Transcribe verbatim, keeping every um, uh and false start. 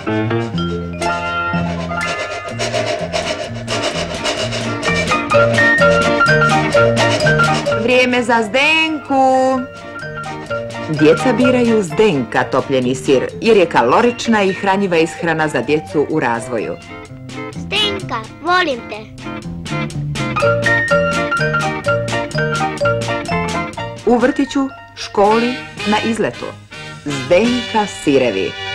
Vrijeme za Zdenku. Djeca biraju Zdenka topljeni sir jer je kalorična i hranjiva ishrana za djecu u razvoju. Zdenka, volim te. U vrtiću, školi, na izletu. Zdenka sirevi.